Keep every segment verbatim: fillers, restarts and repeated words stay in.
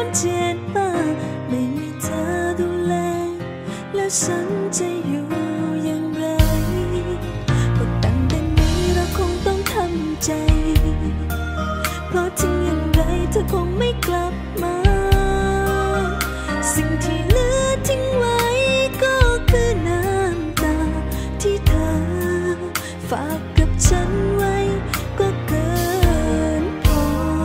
เจ็บมาไม่มีเธอดูแลแล้วฉันจะอยู่อย่างไรก็ตั้งแต่นี้เราคงต้องทำใจเพราะถึงอย่างไรเธอคงไม่กลับมาสิ่งที่เหลือทิ้งไว้ก็คือน้ำตาที่เธอฝากกับฉันไว้ก็เกินพอ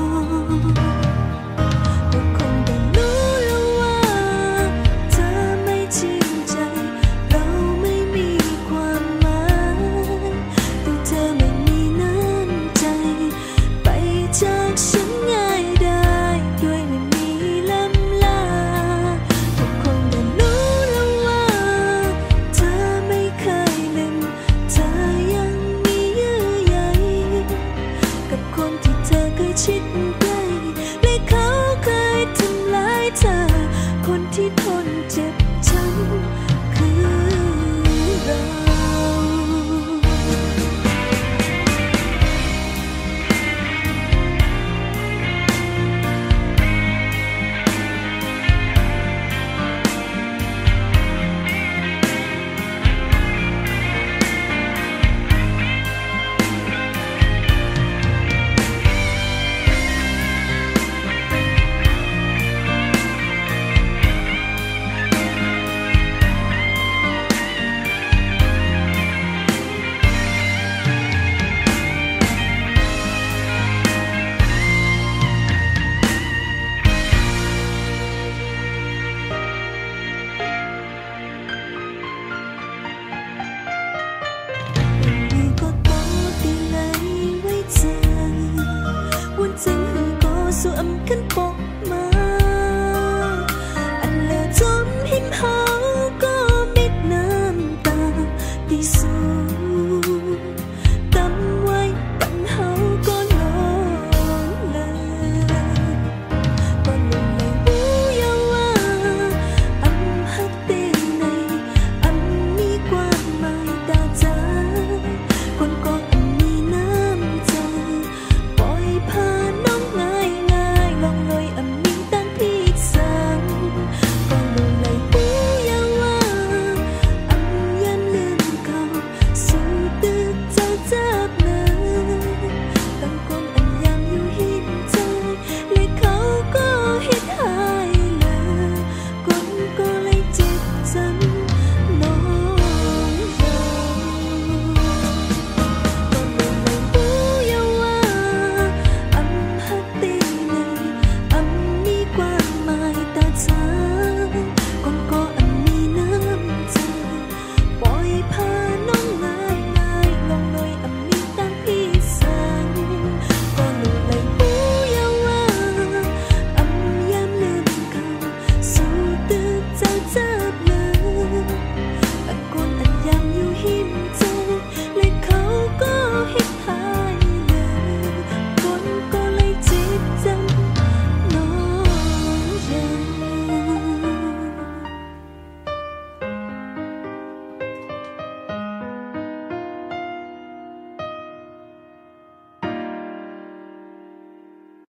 ก็คงได้รู้แล้วว่าเธอไม่จริงใจเราไม่มีความหมายแต่เธอไม่มีน้ำใจไปจากฉันง่ายได้ด้วยไม่มีลำลาก็คงได้รู้แล้วว่าเธอไม่เคยลืมเธอยังมีเยื่อใยกับคนที่เธอเคยชิดใกล้และเขาเคยทำร้ายเธอคนที่ทนเจ็บช้ำ